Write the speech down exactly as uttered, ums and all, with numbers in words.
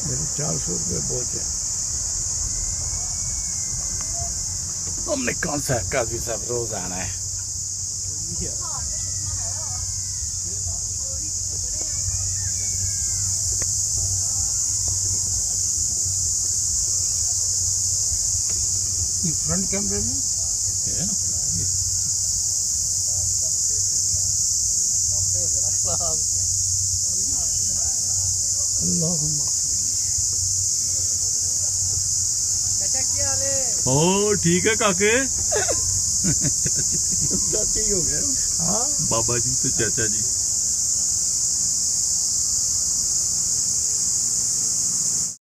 मेरे चार सौ रुपये बहुत है। हमने कौन सा काजी साहब रोज आना है। फ्रंट कैमरे में ओ ठीक है काके। चाची हो गया। हाँ बाबा जी तो चाचा जी।